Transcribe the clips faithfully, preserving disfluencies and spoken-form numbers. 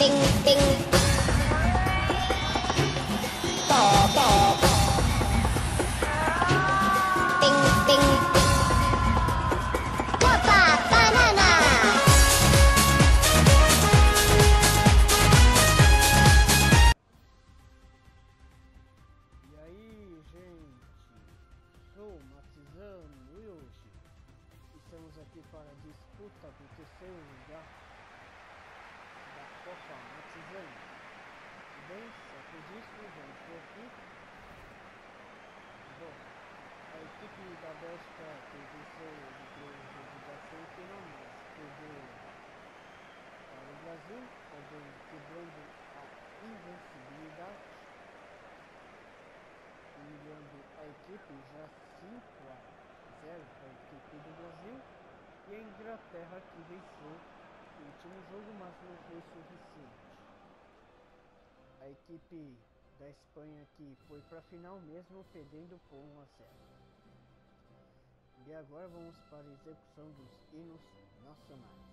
ting, ting. Bò, bò. Ting, ting. Copa banana. E aí, gente, sou Matizano e hoje estamos aqui para a disputa do terceiro lugar da Copa Matizano. Bem, certo disso, vamos ver aqui. Bom, a equipe da Bélgica que venceu o primeiro jogo da semifinal, mas perdeu para o Brasil, também quebrando a invencibilidade, humilhando a equipe já cinco a zero para a equipe do Brasil, e a Inglaterra que venceu o último jogo, mas não foi suficiente. A equipe da Espanha que foi para a final mesmo perdendo por um a zero. E agora vamos para a execução dos hinos nacionais.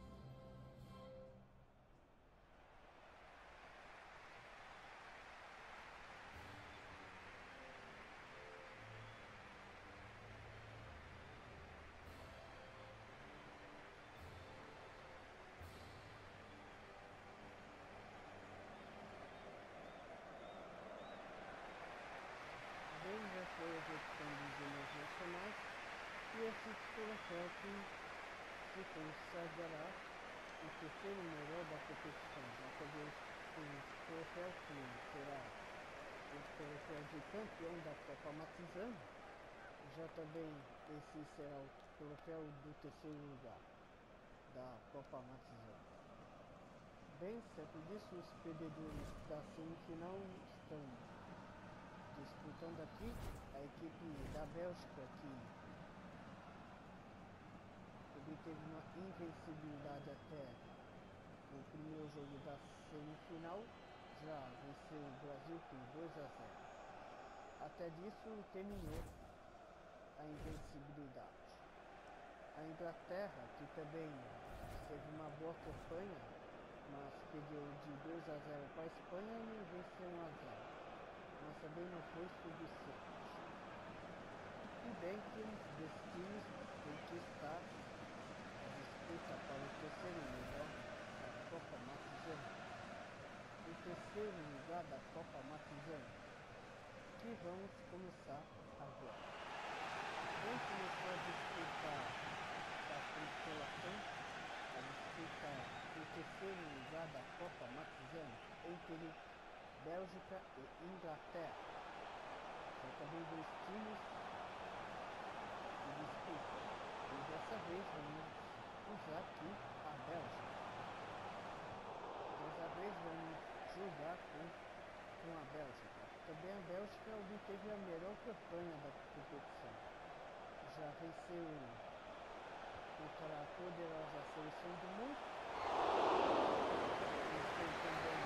Já foi a execução dos hinos nacionais e esse troféu que se consagrará o terceiro melhor da competição, já que o troféu que será o troféu de campeão da Copa Matizano, já também esse será o troféu do terceiro lugar da Copa Matizano. Bem, certo disso, os perdedores da semifinal estão disputando aqui a equipe da Bélgica, que obteve uma invencibilidade até o primeiro jogo da semifinal, já venceu o Brasil por dois a zero. Até disso terminou a invencibilidade. A Inglaterra, que também teve uma boa campanha, mas perdeu de dois a zero para a Espanha e venceu um a zero. Mas também não foi suficiente. E bem que um desses times tem que estar na disputa para o terceiro lugar da Copa Matizano. O terceiro lugar da Copa Matizano, que vamos começar agora. Vamos começar a disputa da consolação, a disputa do terceiro lugar da Copa Matizano entre Bélgica e Inglaterra. São também dois times de disputa. E dessa vez vamos usar aqui a Bélgica. Dessa vez vamos jogar com, com a Bélgica. Também a Bélgica obteve a melhor campanha da competição. Já venceu contra a poderosa seleção do mundo. Venceu também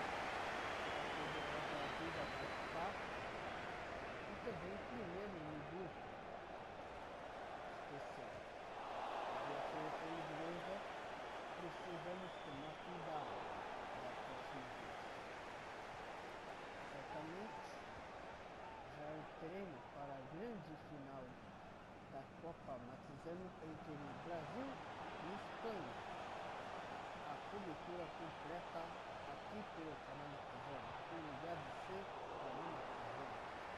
e também primeiro no grupo especial. E a seleção inglesa precisamos tomar cuidado da próxima vez. Certamente já o treino para a grande final da Copa Matizano entre Brasil e Espanha. A cobertura completa aqui pelo canal Matizano, o lugar de ser canal Matizano.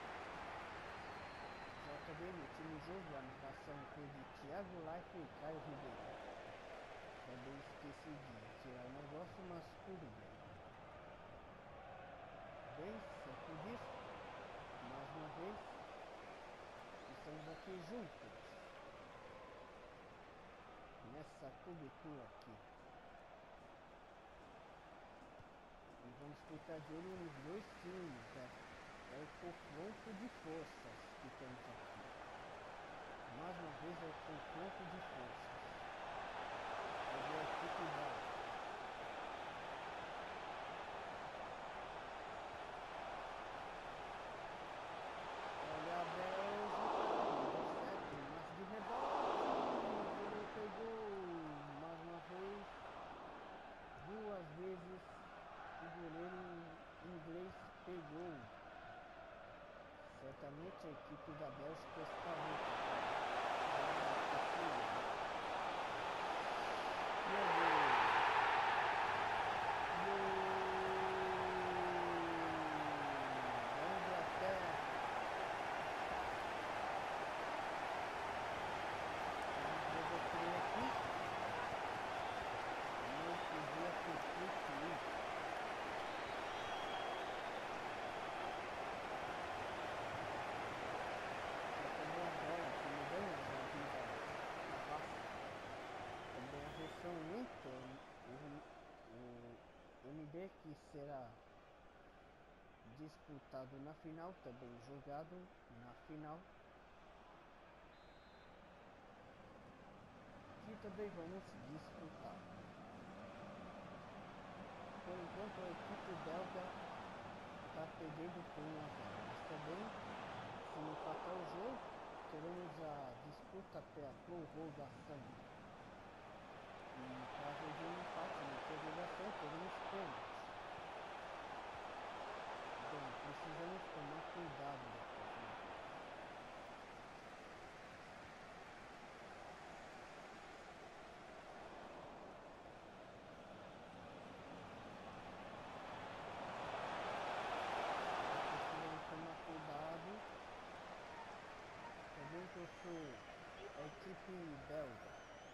Já também no último jogo a narração foi de Thiago Life e Caio Ribeiro. Também esqueci de tirar o negócio, mas tudo bem. Bem, certo disso, mais uma vez, estamos aqui juntos, nessa cobertura aqui. E vamos ficar de olho nos dois times, né? É o confronto de forças que temos aqui. Mais uma vez é o confronto de forças. É a equipe da Olha a Bélgica, certo, mas de rebote, ele pegou mais uma vez, duas vezes equipe da Bélgica está muito forte. Meu Deus. Que será disputado na final, também jogado na final, que também vamos disputar. Por enquanto a equipe belga está perdendo por um a zero, mas também se empatar o jogo teremos a disputa pela prorrogação. E em caso de um empate na prorrogação teremos pênalti. Então, precisamos tomar cuidado da próxima vez. Precisamos tomar cuidado. Também que eu sou a equipe belga.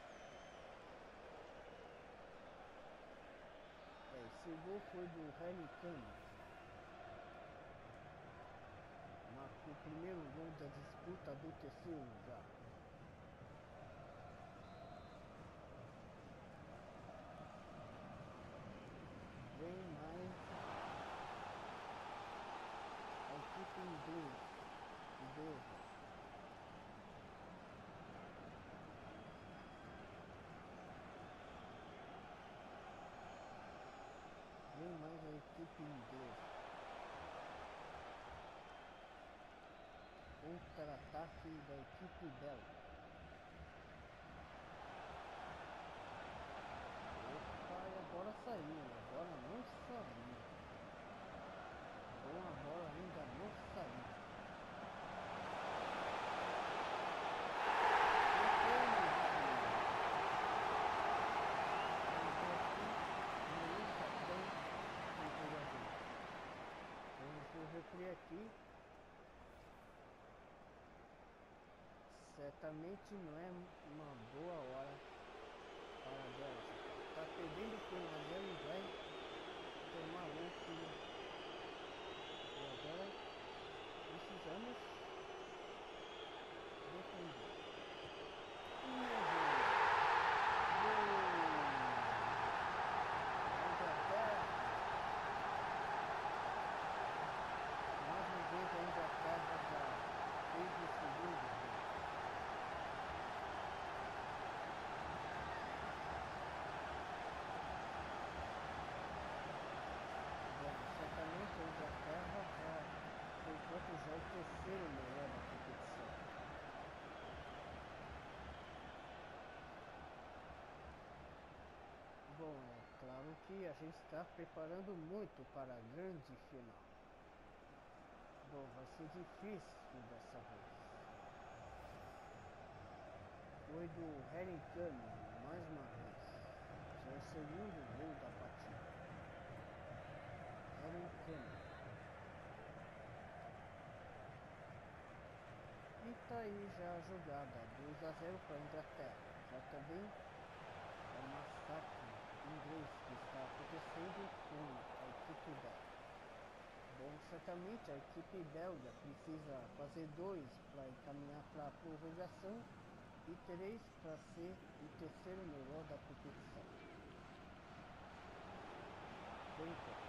É, esse gol foi do Harry Kane. O primeiro gol da disputa do terceiro lugar. Vem mais a equipe inglesa. inglesa. Vem mais a equipe inglesa. Contra-ataque da equipe belga. Opa, e agora saiu. Agora não saiu. Bom, a bola ainda não saiu. Vamos replay aqui. Certamente não é uma boa hora para a Bélgica. Está perdendo por um a zero e vai tomar outro. E agora precisamos defender. Inglaterra. Mais uma vez a Inglaterra já fez o segundo. A Inglaterra já, por enquanto, já é o terceiro melhor da competição. Bom, é claro que a gente está preparando muito para a grande final. Bom, vai ser difícil dessa vez. Foi do Harry Kane, mais uma vez. Já é o segundo gol da partida. Harry Kane. E tá aí já a jogada, dois a zero para a Inglaterra. Já também é um massacre inglês que está acontecendo com a equipe belga. Bom, certamente a equipe belga precisa fazer dois para encaminhar para a prorrogação e três para ser o terceiro melhor da competição. Por enquanto.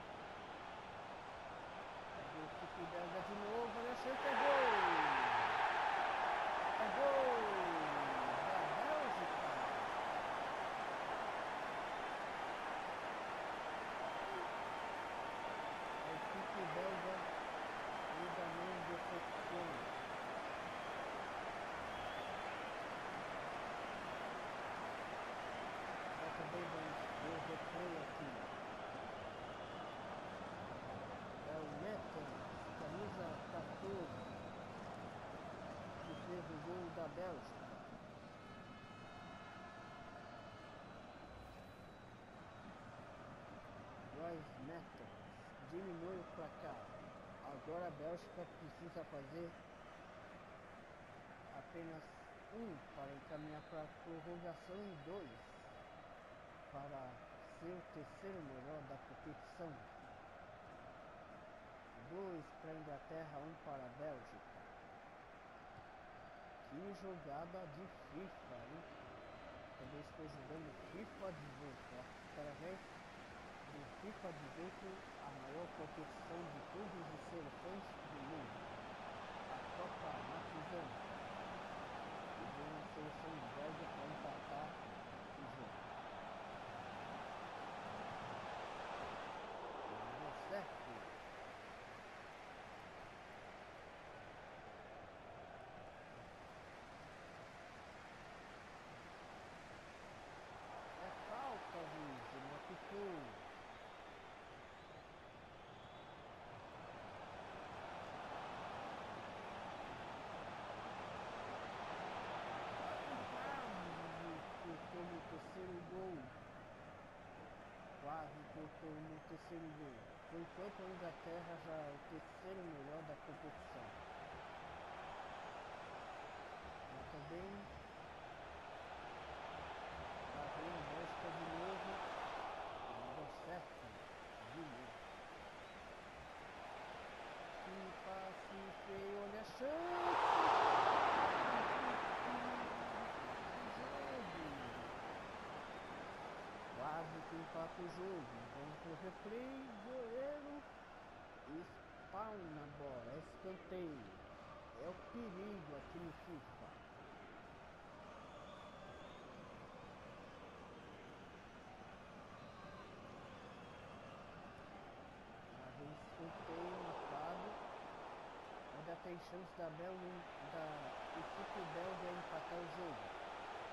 A equipe belga de novo, olha a chance, é gol! É gol da Bélgica. A equipe belga ainda não decepciona. as metas. Diminui o placar. Agora a Bélgica precisa fazer apenas um para encaminhar para a prorrogação e dois para ser o terceiro melhor da competição. Dois para a Inglaterra, um para a Bélgica. Que jogada de FIFA, hein? Também estou jogando FIFA dezoito, através do FIFA dezoito, a maior competição de clubes e seleções do mundo, a Copa Matizana, e de uma seleção belga para empatar o jogo. Não deu certo. É falta, Luiz, não apitou. No terceiro gol, quase cortou no terceiro gol. Por enquanto a Inglaterra já é o terceiro melhor da competição. Mas também lá vem a Bélgica de novo, não deu certo de novo. Que passe feio, olha a chance! Quase que empata o jogo. Vamos pro replay. Goleiro spawna na bola. É escanteio. É o perigo aqui no FIFA. Lá vem escanteio marcado. Ainda tem chance da Bélgica, da equipe belga empatar o jogo.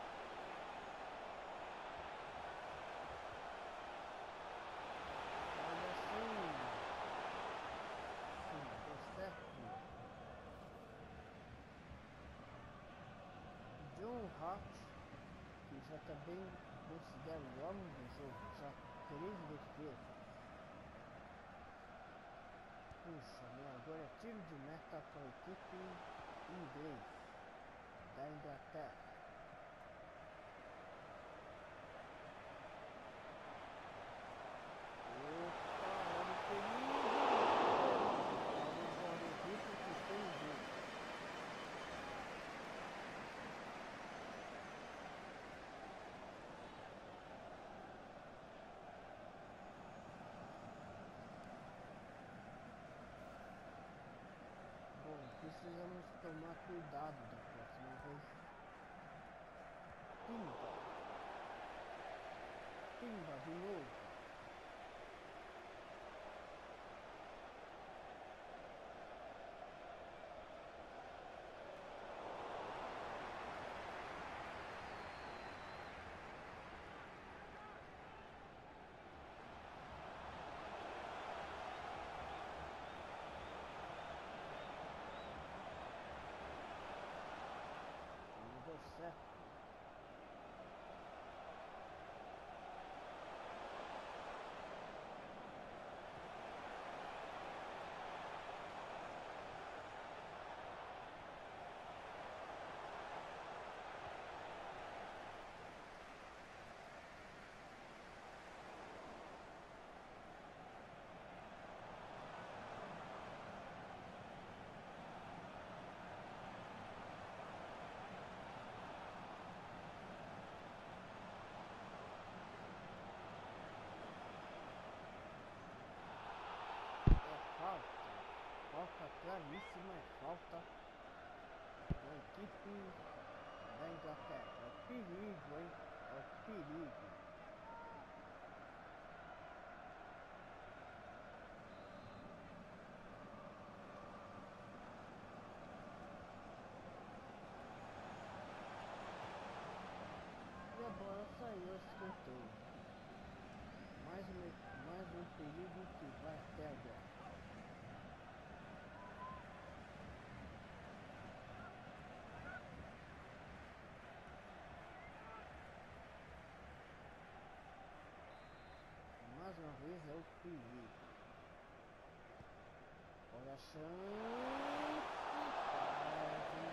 John Hart, que já também considero o homem do jogo, já três defesas. Puxa, né? Agora é tiro de meta para a equipe inglesa da Inglaterra. Opa, olha o perigo! Olha o risco que tem o jogo. Bom, precisamos tomar cuidado da próxima vez. Pimba! Pimba de novo! Não deu certo. Falta, falta claríssima, é falta da equipe da Inglaterra. É o perigo, hein? É o perigo. E a bola saiu, escanteio. Mais um, mais um perigo que vai até agora. Mais uma vez é o perigo. Olha a chance. Quase.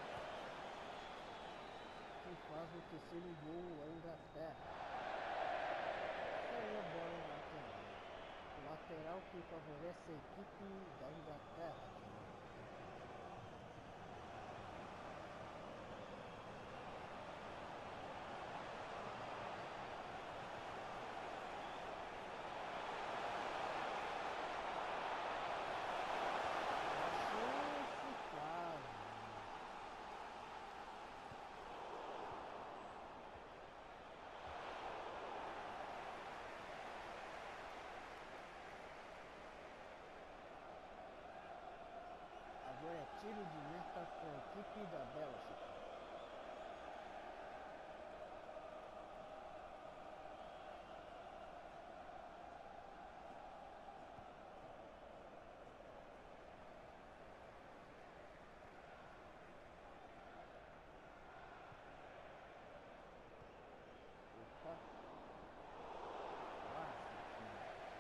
Quem faz o terceiro gol é a Inglaterra. Saiu a bola no lateral. O lateral que favorece a equipe da Inglaterra de novo. Agora é tiro de meta para a equipe da Bélgica. Opa. Quase que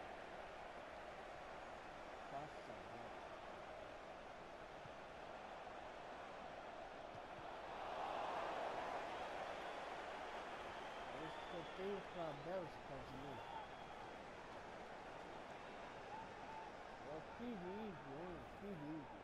passa a bola. Escanteio para a Bélgica de novo. É o perigo, hein? Perigo.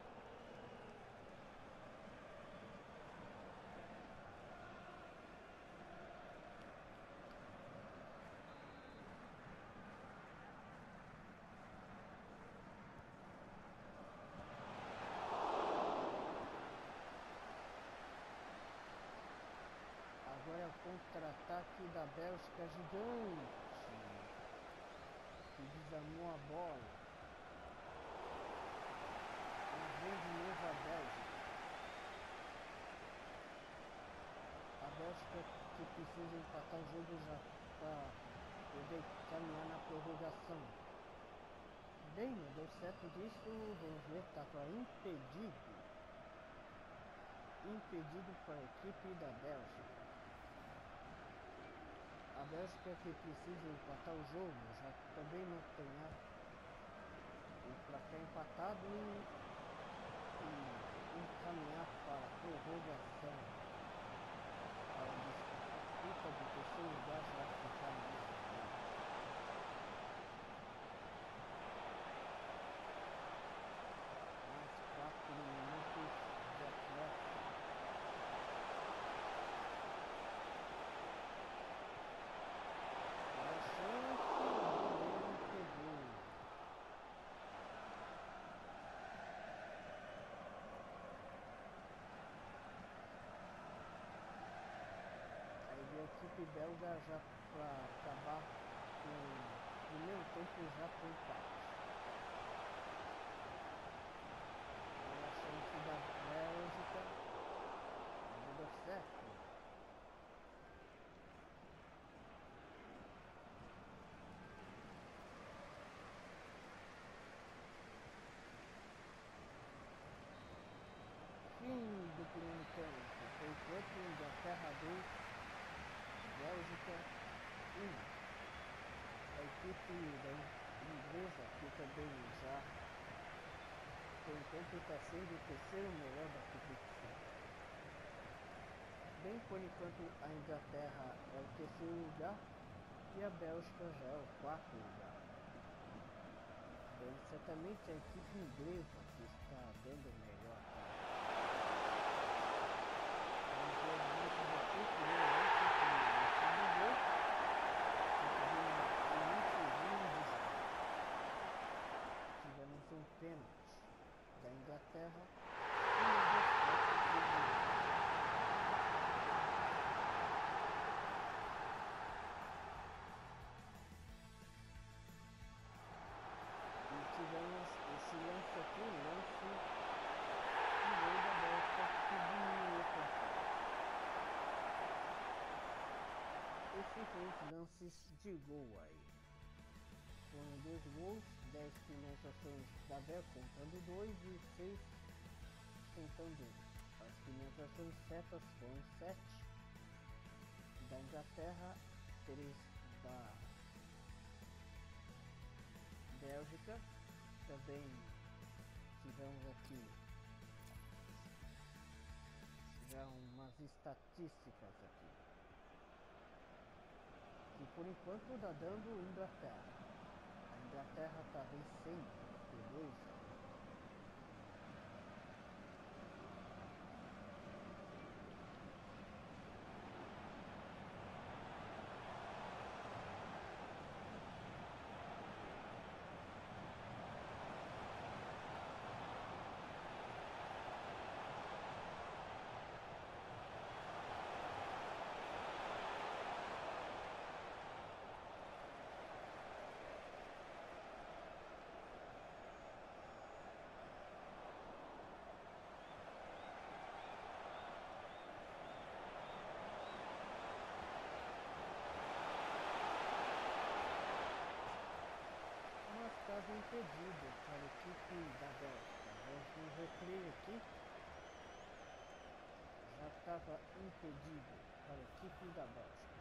Agora é o contra-ataque da Bélgica gigante, que desarmou a bola. Mas vem de novo a Bélgica. A Bélgica que precisa empatar o jogo já para poder caminhar na prorrogação. Bem, não deu certo disso, vamos ver, estava impedido. Impedido para a equipe da Bélgica. A Bélgica que precisa empatar o jogo, já também não tem o placar empatado e, e encaminhar para a prorrogação. A disputa do terceiro lugar já ficar nisso. Mais quatro minutos de atleta. A equipe belga já para acabar com o primeiro tempo já com empate. Olha a chance da Bélgica. Não deu certo. Fim do primeiro tempo. Por enquanto, Inglaterra dois, Bélgica um. A equipe da inglesa, que também já por enquanto está sendo o terceiro melhor da competição. Bem, por enquanto a Inglaterra é o terceiro lugar e a Bélgica já é o quarto lugar. Bem, certamente a equipe inglesa que está dando o melhor. Vamos ver muito da equipe, né? Tivemos um pênalti da Inglaterra e não deu certo. E tivemos esse lance aqui, um lance de gol da Bélgica que diminuiu o placar. Esses foram os lances de gol aí. Foram dois gols, dez finalizações da Bélgica contando dois e seis contando um. As finalizações certas foram sete da Inglaterra, três da Bélgica. Também tivemos aqui já umas estatísticas aqui, que por enquanto tá dando Inglaterra. A Inglaterra tá vencendo por dois a um. Estava impedido para a equipe da Bélgica. Houve um replay aqui. Já estava impedido para a equipe da Bélgica.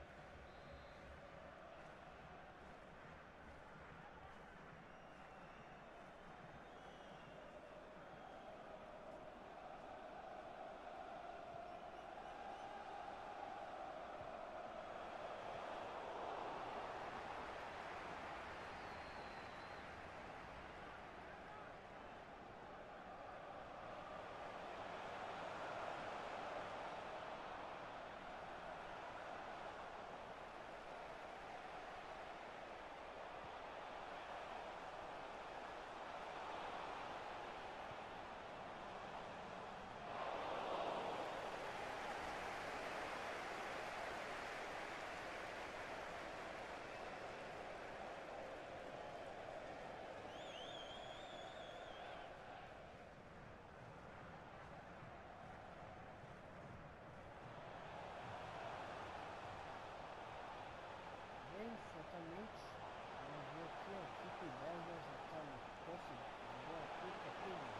Exatamente, vamos ver aqui a equipe belga já está no posse de bola aqui, aqui.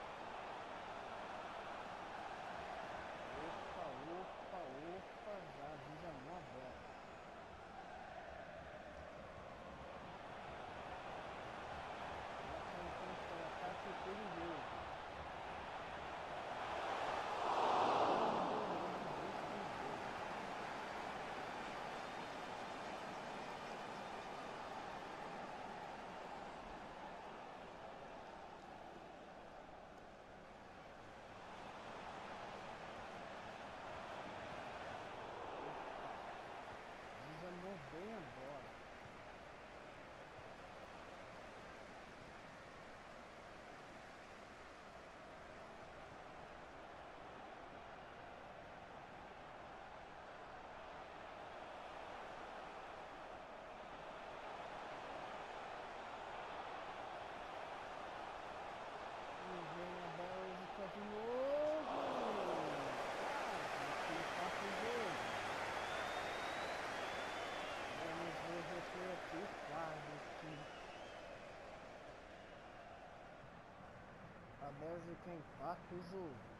Opa, opa, opa, já desarmou a bola. Já está em contra-ataque perigoso. Desarmou bem a bola. E vem a Bélgica de novo. Quase que empata o jogo. Vamos ver o replay aqui, quase que a Bélgica empata o jogo.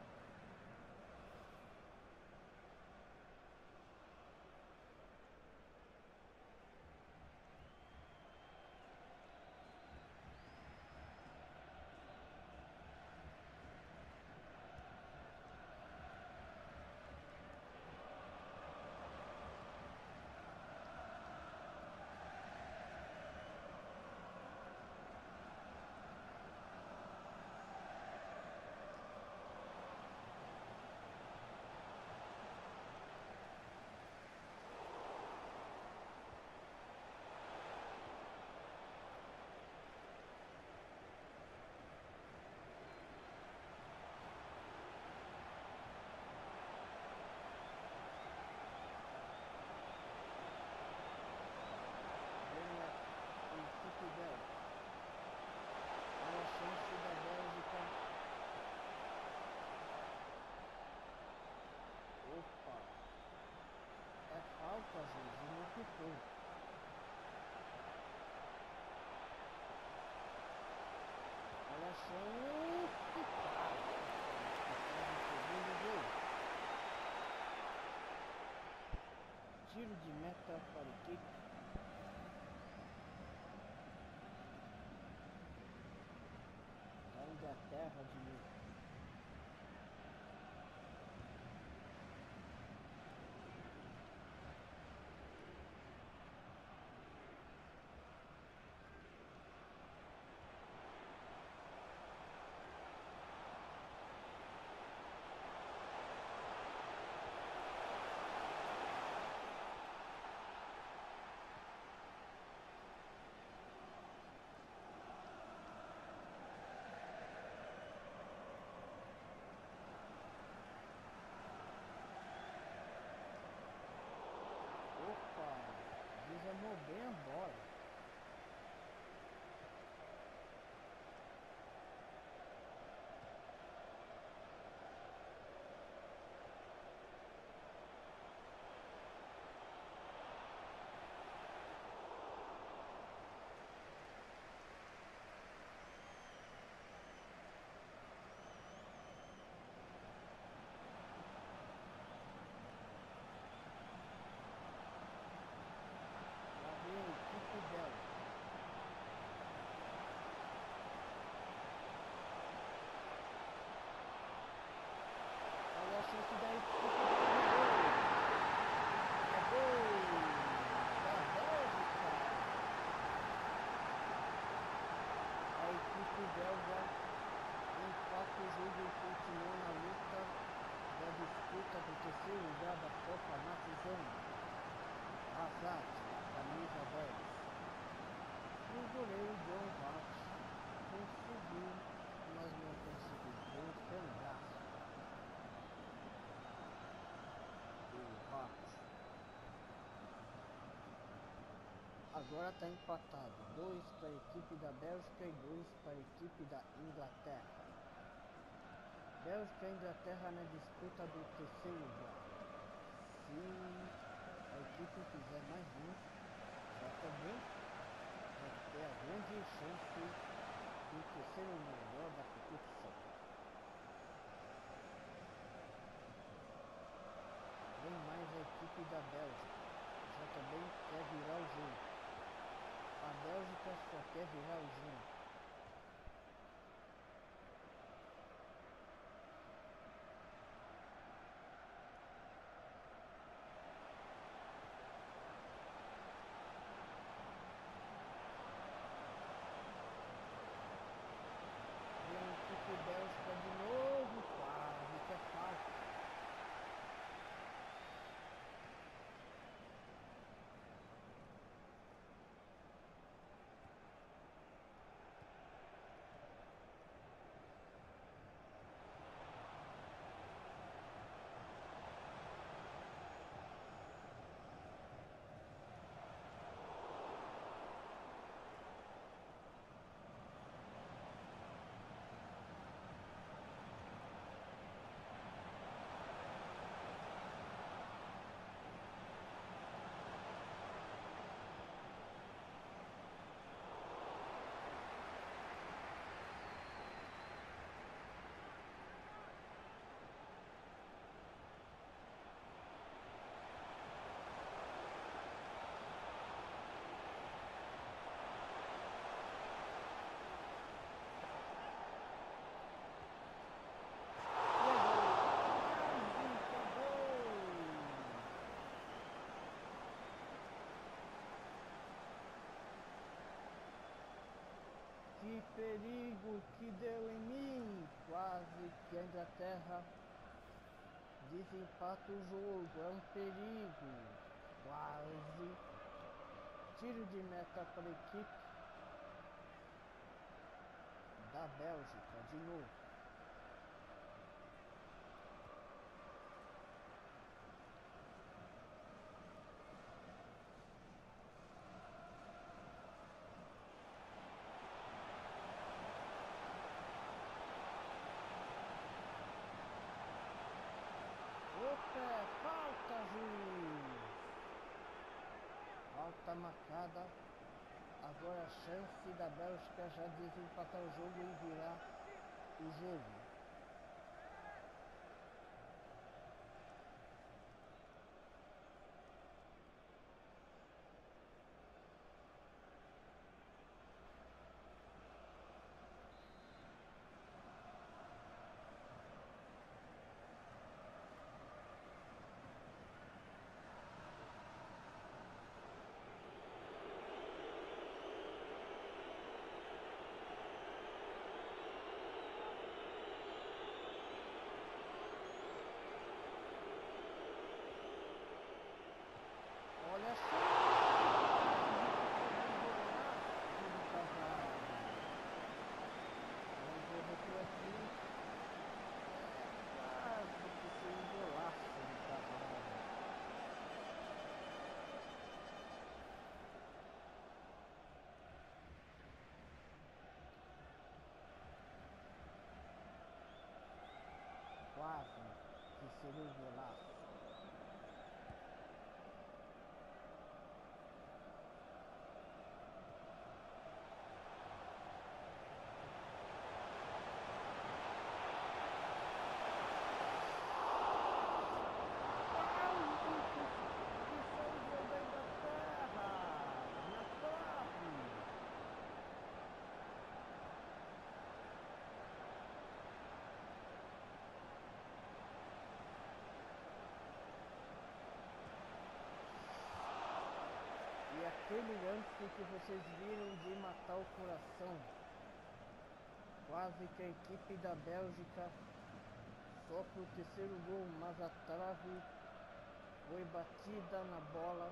Olha a chance da Bélgica. Opa! É falta, gente, não ficou. Olha a chance. Segundo gol. Tiro de meta para a equipe Agora está empatado, dois para a equipe da Bélgica e dois para a equipe da Inglaterra. Bélgica e Inglaterra na disputa do terceiro lugar. Se a equipe fizer mais um, já também vai ter a grande chance do terceiro melhor da competição. Vem mais a equipe da Bélgica, já também quer virar o jogo. A Bélgica só quer virar o jogo. Vem a equipe Bélgica de novo, quase que é falta. Que perigo que deu em mim! Quase que a Inglaterra desempata o jogo. É um perigo. Quase. Tiro de meta para a equipe da Bélgica de novo. Opa, falta, juiz! Falta marcada. Agora a chance da Bélgica já desempatar o jogo e virar o jogo. Olha só! Vamos ver aqui aqui. Quase que foi um golaço de Cavalo. Quase que seria um golaço. E aquele lance que vocês viram de matar o coração, quase que a equipe da Bélgica sofre o terceiro gol, mas a trave foi batida na bola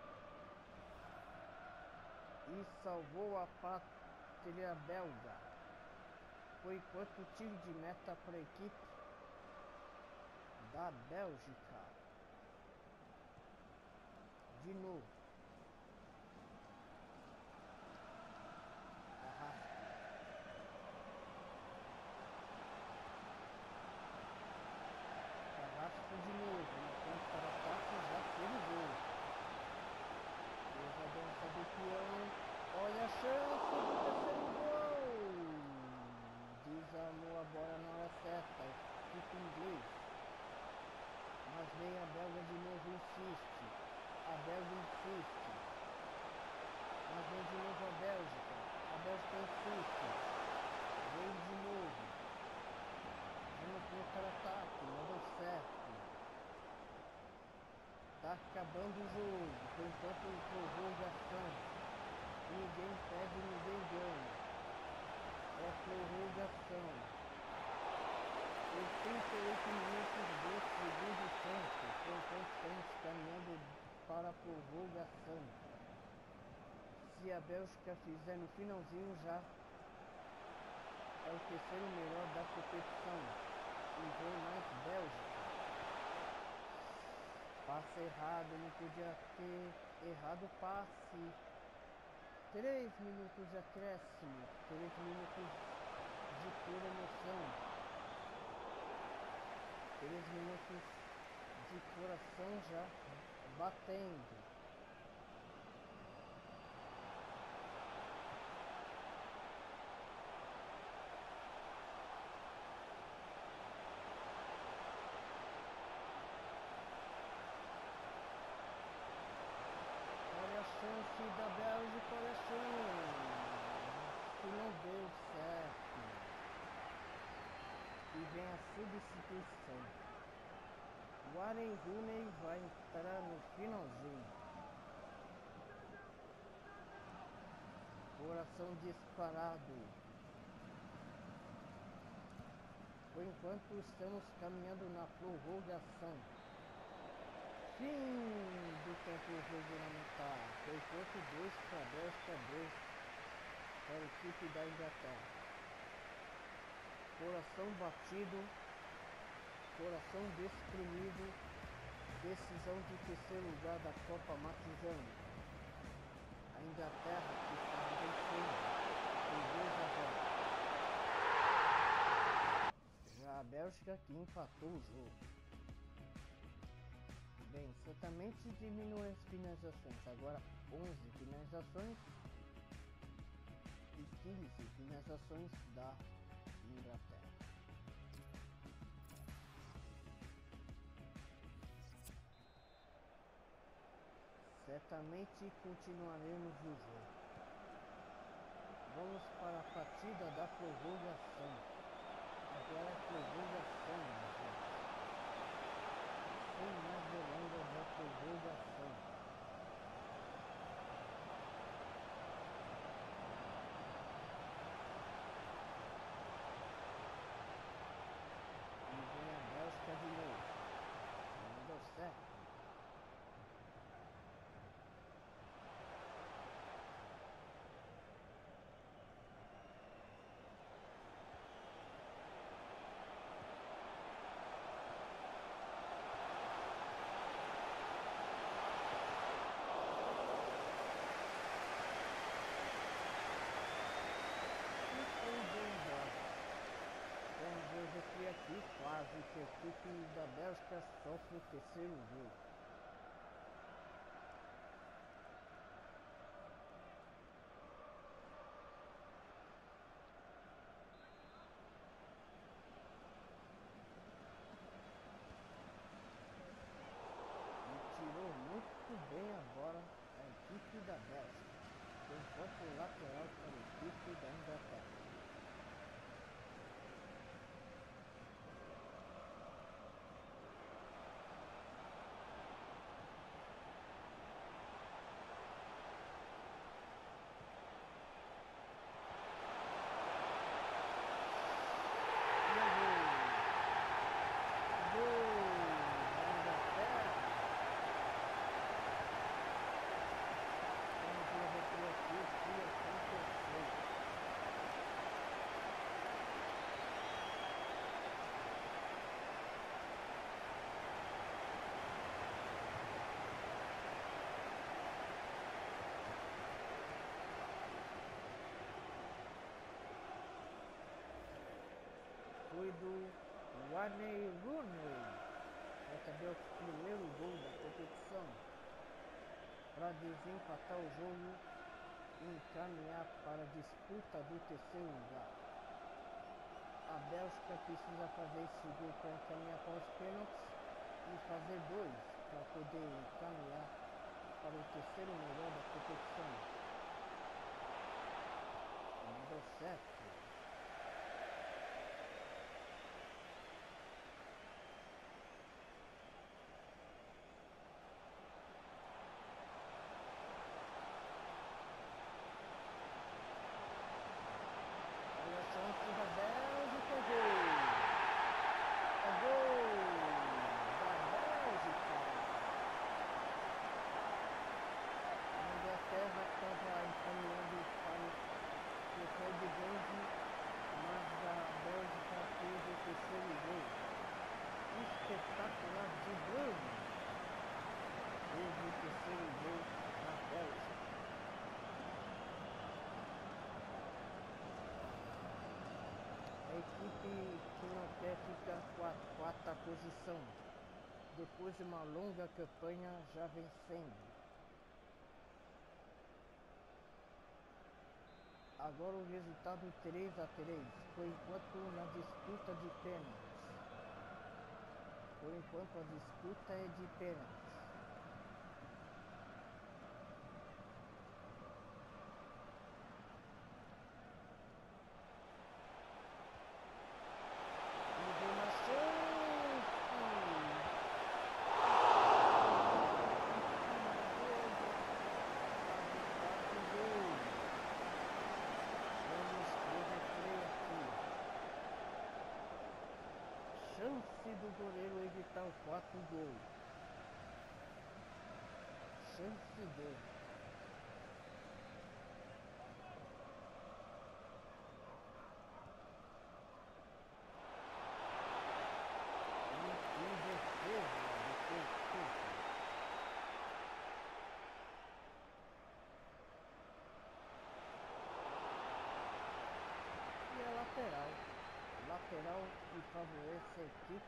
e salvou a pátria belga. Foi enquanto tiro de meta para a equipe da Bélgica. De novo. acabando o jogo, por enquanto prorrogação. Ninguém perde, ninguém ganha. É prorrogação. Em trinta e oito minutos do segundo tempo, por enquanto estamos caminhando para a prorrogação. Se a Bélgica fizer no finalzinho, já é o terceiro melhor da competição. E vem mais Bélgica. Passe errado, não podia ter errado o passe. Três minutos de acréscimo, três minutos de pura emoção. Três minutos de coração já batendo. Olha a chance da Bélgica, olha a chance. Que não deu certo. E vem a substituição. O Wayne Rooney vai entrar no finalzinho. Coração disparado. Por enquanto estamos caminhando na prorrogação. Fim do tempo regulamentar. Por enquanto dois para a Bélgica, dois para a equipe da Inglaterra. Coração batido. Coração destruído. Decisão de terceiro lugar da Copa matizando. A Inglaterra que está vencendo em dois a zero. Já a Bélgica que empatou o jogo. Bem, certamente diminui as finalizações. Agora onze finalizações e quinze finalizações da Inglaterra. Certamente continuaremos o jogo. Vamos para a partida da prorrogação. Agora é prorrogação, minha gente. Sem mais delongas da prorrogação. E vem a Bélgica de novo. Não deu certo. E aqui quase que a equipe da Bélgica sofre o terceiro gol. E tirou muito bem agora a equipe da Bélgica. Enquanto o lateral para a equipe da Inglaterra. Foi do Wayne Rooney, recebeu o primeiro gol da competição para desempatar o jogo e encaminhar para a disputa do terceiro lugar. A Bélgica precisa fazer esse gol para encaminhar para os pênaltis e fazer dois para poder encaminhar para o terceiro melhor da competição. Não deu certo. posição, depois de uma longa campanha já vencendo. Agora o resultado três a três, por enquanto na disputa de pênaltis. Por enquanto a disputa é de pênaltis. Chance do goleiro evitar o quarto gol. Chance dele. E em defesa do Porto. E a lateral. Lateral que favorece a equipe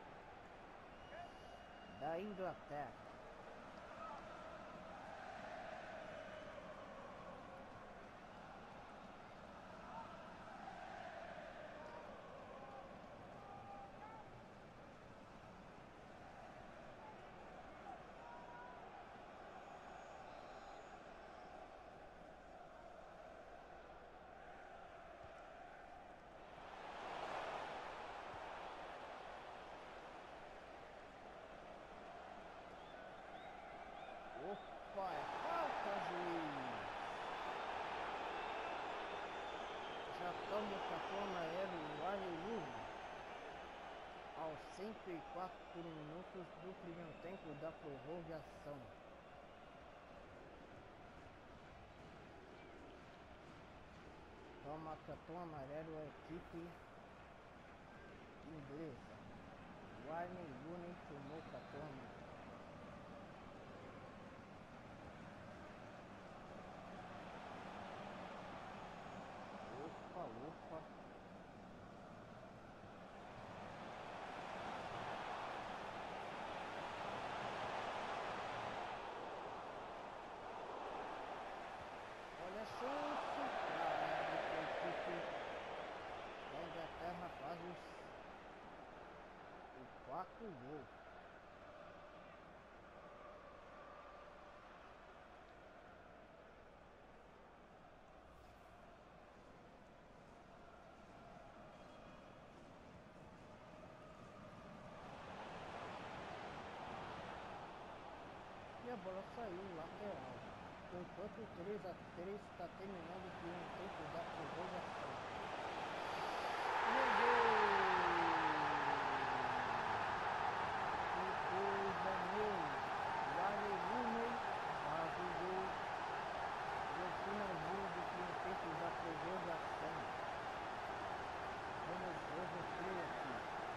da Inglaterra. Opa, é falta, juiz! Já toma o cartão amarelo o Arelu aos cento e quatro minutos do primeiro tempo da prorrogação. Toma cartão amarelo a equipe inglesa. O Arelu tomou cartão amarelo. Opa, opa. Olha a chance. A equipe da Inglaterra faz os, o quarto gol. E a bola saiu lateral. Enquanto o três a três está terminando o primeiro tempo da prorrogação. E o gol! Que coisa, meu! O Arelu faz o gol no finalzinho do primeiro tempo da prorrogação. Vamos reverter aqui.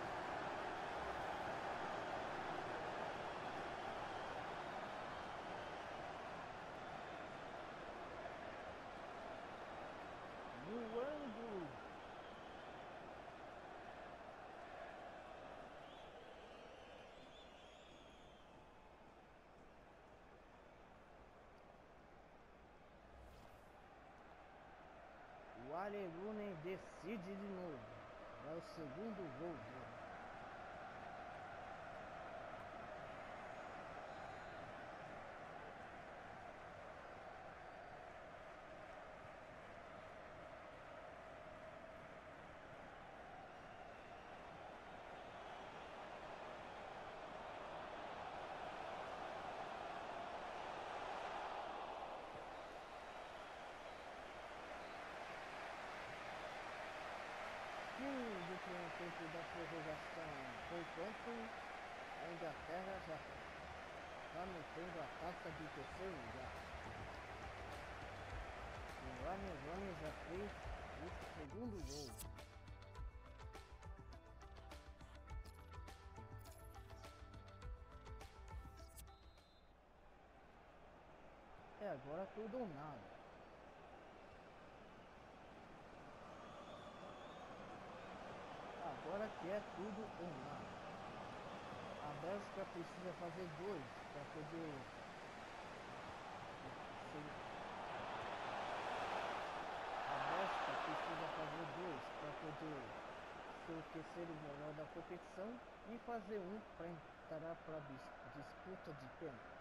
No ângulo. O Arelu decide de novo. É o segundo gol dele. Fim do primeiro tempo da prorrogação. Por enquanto, a Inglaterra já está mantendo a taça de terceiro lugar. O Arelu já fez o segundo gol. É agora tudo ou nada. Agora que é tudo ou nada. A Bélgica precisa fazer dois para poder a Bélgica precisa fazer dois para poder ser o terceiro melhor da competição e fazer um para entrar para a disputa de pênaltis.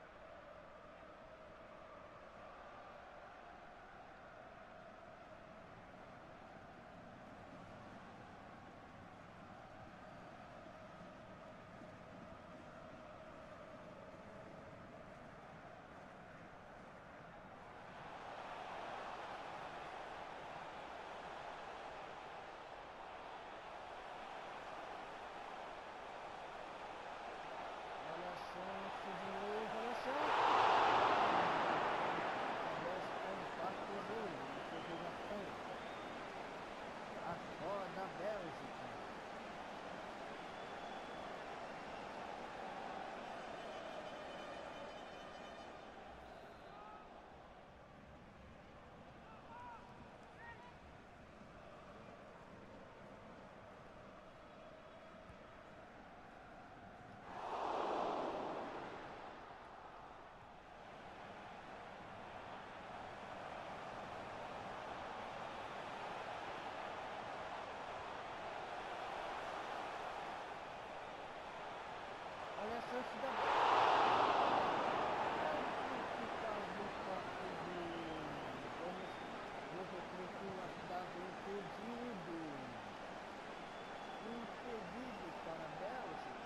Olha a chance da impedido. Impedido para a Bélgica.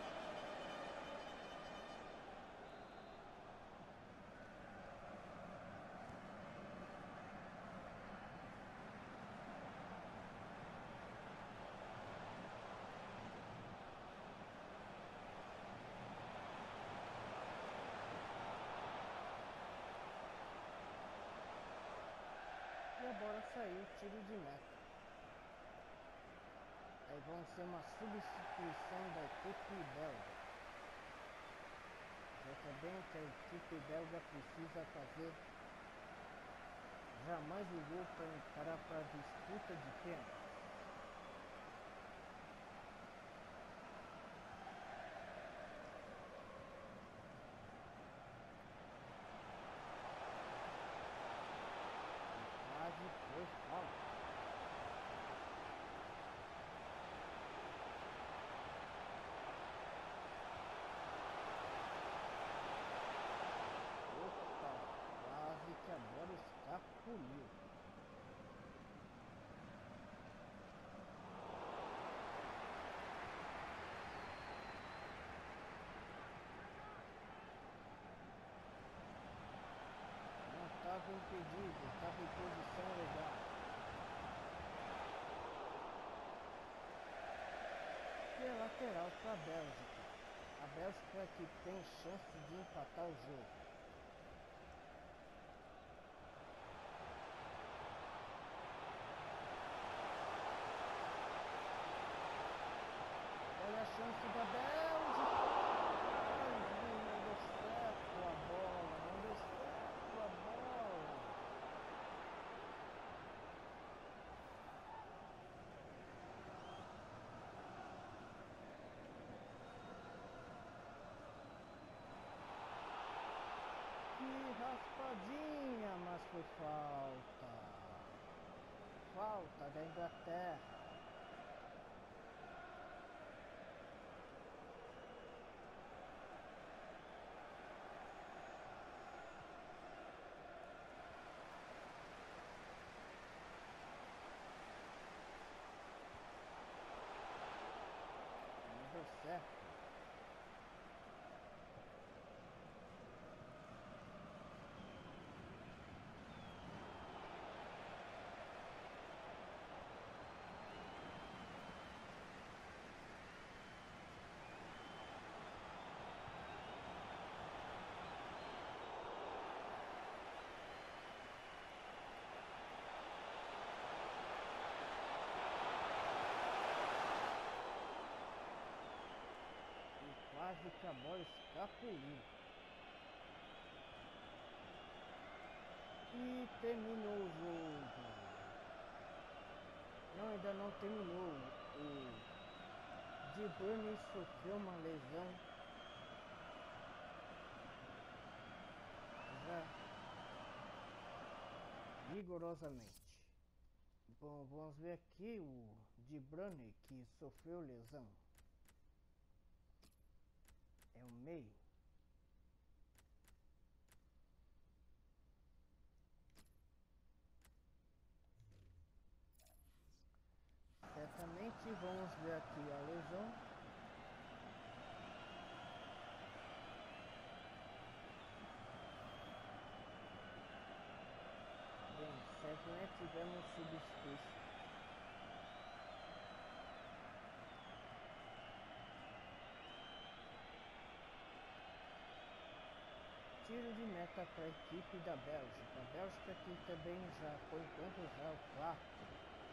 E a bola saiu, tiro de meta. Aí vão ser uma substituição da equipe belga. Já também que a equipe belga precisa fazer já mais um gol para entrar para a disputa de pênalti. Quase foi falta. Que a bola escapuliu. Não estava impedido, estava em posição legal. E é lateral para a Bélgica. A Bélgica que tem chance de empatar o jogo. Olha a chance da Bélgica. Não deu certo a bola. Não deu certo a bola. Que raspadinha, mas foi falta. Falta da Inglaterra. Deu certo. Quase que a bola escapuliu. E terminou o jogo. Não, ainda não terminou. O De Bruyne sofreu uma lesão já rigorosamente. Bom, vamos ver aqui o De Bruyne que sofreu lesão. É o meio. Certamente vamos ver aqui a lesão. Bem, certamente tivemos substituição. Tiro de meta para a equipe da Bélgica. A Bélgica aqui também já, por enquanto, já é o quarto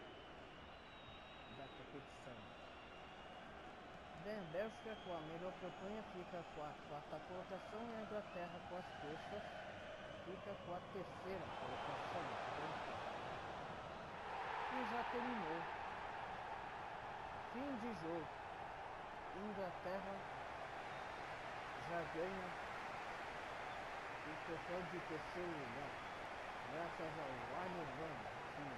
da competição. Bem, a Bélgica com a melhor campanha fica com a quarta colocação e a Inglaterra com as forças fica com a terceira colocação. E já terminou. Fim de jogo. Inglaterra já ganha o troféu de terceiro lugar, graças ao Arne Van, que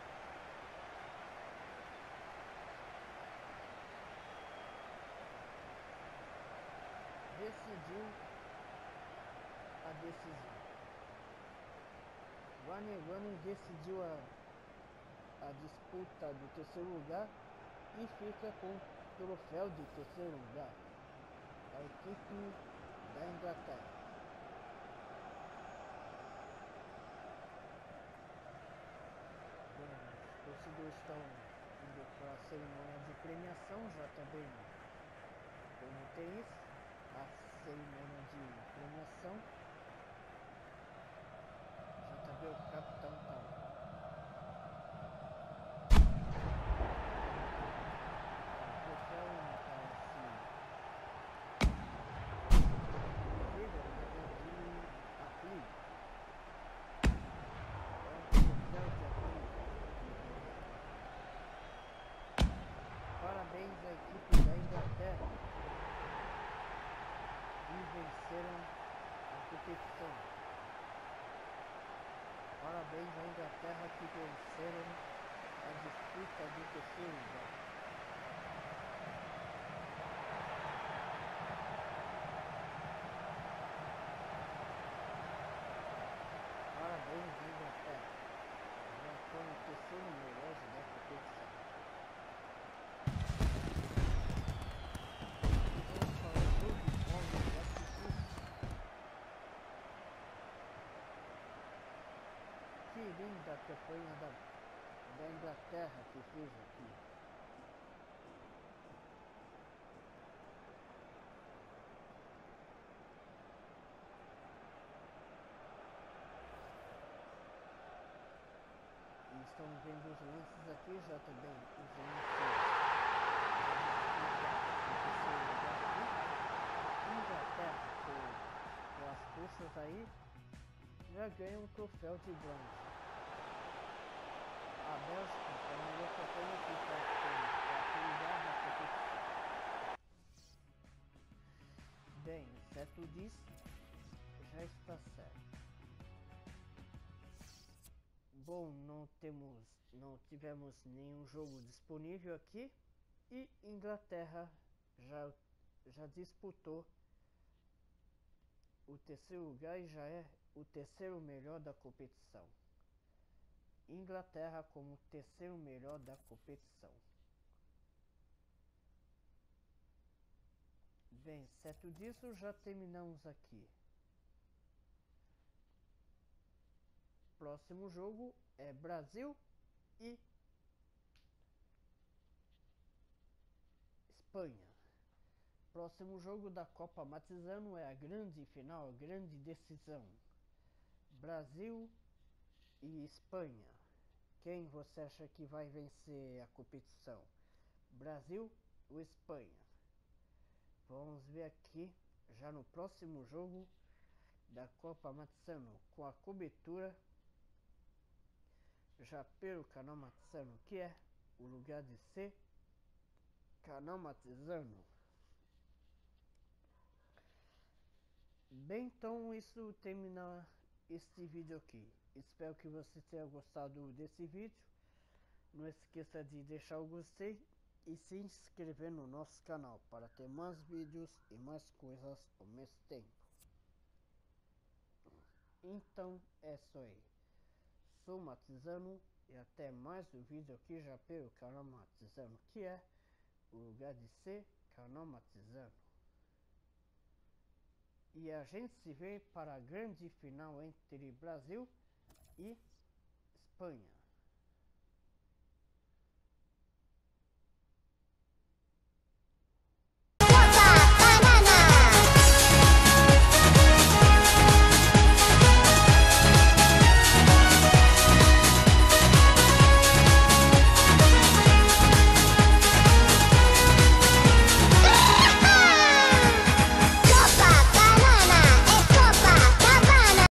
decidiu a decisão. O Arne Van decidiu a, a disputa do terceiro lugar e fica com o troféu de terceiro lugar. A equipe da Inglaterra. Os torcedores estão indo para a cerimônia de premiação, já também comentei isso, a cerimônia de premiação, já também o capitão tá lá. O troféu tá assim, incrível, né, de acrílico, é um troféu de acrílico. Parabéns à equipe da Inglaterra que venceram a competição. Parabéns à Inglaterra que venceram a disputa do terceiro lugar. Parabéns à Inglaterra. Já foi o terceiro melhor da competição. Que linda campanha da, da Inglaterra que fez aqui. E estão vendo os lances aqui, já também os lances. Inglaterra com, com as forças aí já ganha um troféu de bronze. A Bélgica, a melhor campanha, fica com quarto lugar da competição. Bem, certo disso, já está certo. Bom, não temos, não tivemos nenhum jogo disponível aqui e Inglaterra já, já disputou o terceiro lugar e já é o terceiro melhor da competição. Inglaterra como terceiro melhor da competição. Bem, certo disso, já terminamos aqui. Próximo jogo é Brasil e Espanha. Próximo jogo da Copa Mazzano é a grande final, a grande decisão. Brasil e Espanha. Quem você acha que vai vencer a competição? Brasil ou Espanha? Vamos ver aqui já no próximo jogo da Copa Mazzano com a cobertura já pelo canal Mazzano, que é o lugar de ser. canal Matizano. Bem, então isso termina este vídeo aqui. Espero que você tenha gostado desse vídeo. Não esqueça de deixar o gostei e se inscrever no nosso canal para ter mais vídeos e mais coisas ao mesmo tempo. Então é isso aí. Sou Matizano e até mais um vídeo aqui já pelo canal Matizano, que é o lugar de ser canal Matizano. E a gente se vê para a grande final entre Brasil e Espanha.